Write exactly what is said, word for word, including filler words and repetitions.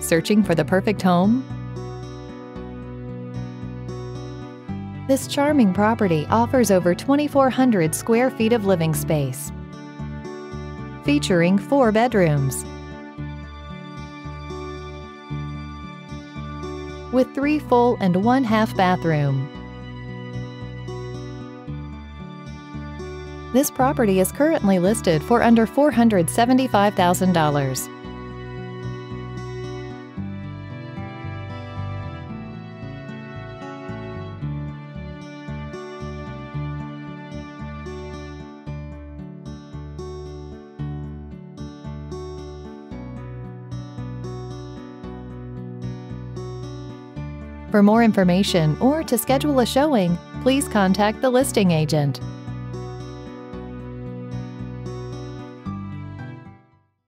Searching for the perfect home? This charming property offers over twenty-four hundred square feet of living space, featuring four bedrooms, with three full and one half bathroom. This property is currently listed for under four hundred seventy-five thousand dollars. For more information or to schedule a showing, please contact the listing agent.